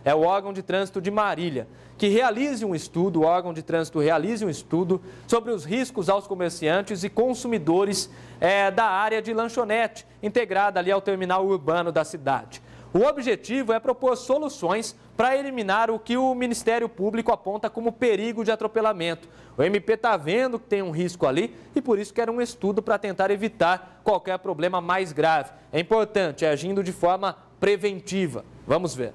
é o órgão de trânsito de Marília, que o órgão de trânsito realize um estudo sobre os riscos aos comerciantes e consumidores da área de lanchonete, integrada ali ao terminal urbano da cidade. O objetivo é propor soluções para eliminar o que o Ministério Público aponta como perigo de atropelamento. O MP está vendo que tem um risco ali e por isso quer um estudo para tentar evitar qualquer problema mais grave. É importante, agindo de forma preventiva. Vamos ver.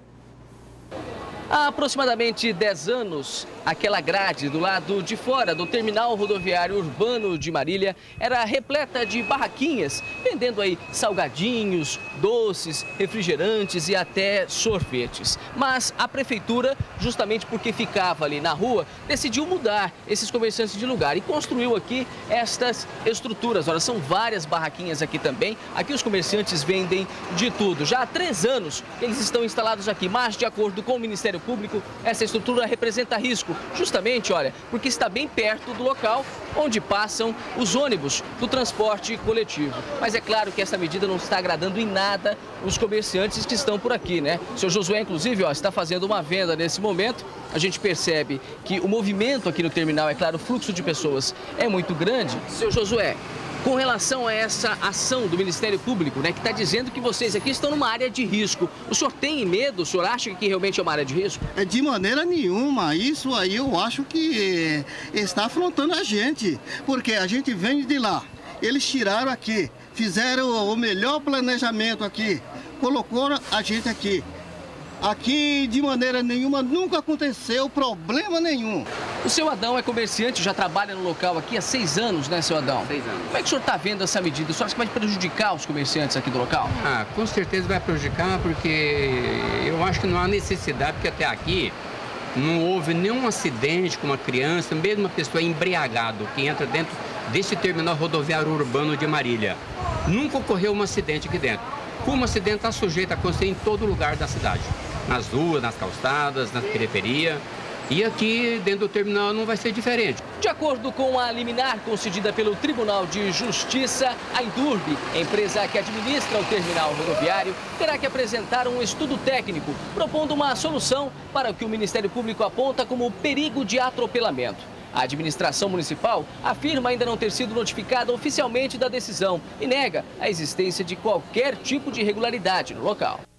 Há aproximadamente 10 anos, aquela grade do lado de fora do terminal rodoviário urbano de Marília era repleta de barraquinhas, vendendo aí salgadinhos, doces, refrigerantes e até sorvetes. Mas a prefeitura, justamente porque ficava ali na rua, decidiu mudar esses comerciantes de lugar e construiu aqui estas estruturas. Olha, são várias barraquinhas aqui também. Aqui os comerciantes vendem de tudo. Já há 3 anos que eles estão instalados aqui, mas de acordo com o Ministério Público, essa estrutura representa risco, justamente, olha, porque está bem perto do local onde passam os ônibus do transporte coletivo. Mas é claro que essa medida não está agradando em nada os comerciantes que estão por aqui, né? O seu Josué, inclusive, ó, está fazendo uma venda nesse momento. A gente percebe que o movimento aqui no terminal, é claro, o fluxo de pessoas é muito grande. Seu Josué, com relação a essa ação do Ministério Público, né, que está dizendo que vocês aqui estão numa área de risco, o senhor tem medo? O senhor acha que realmente é uma área de risco? De maneira nenhuma. Isso aí eu acho que está afrontando a gente, porque a gente vem de lá. Eles tiraram aqui, fizeram o melhor planejamento aqui, colocou a gente aqui. Aqui, de maneira nenhuma, nunca aconteceu problema nenhum. O seu Adão é comerciante, já trabalha no local aqui há 6 anos, né, seu Adão? 6 anos. Como é que o senhor está vendo essa medida? O senhor acha que vai prejudicar os comerciantes aqui do local? Com certeza vai prejudicar, porque eu acho que não há necessidade, porque até aqui não houve nenhum acidente com uma criança, mesmo uma pessoa embriagada que entra dentro desse terminal rodoviário urbano de Marília. Nunca ocorreu um acidente aqui dentro. Como um acidente está sujeito a acontecer em todo lugar da cidade. Nas ruas, nas calçadas, na periferia. E aqui dentro do terminal não vai ser diferente. De acordo com a liminar concedida pelo Tribunal de Justiça, a Indurb, a empresa que administra o terminal rodoviário, terá que apresentar um estudo técnico, propondo uma solução para o que o Ministério Público aponta como perigo de atropelamento. A administração municipal afirma ainda não ter sido notificada oficialmente da decisão e nega a existência de qualquer tipo de irregularidade no local.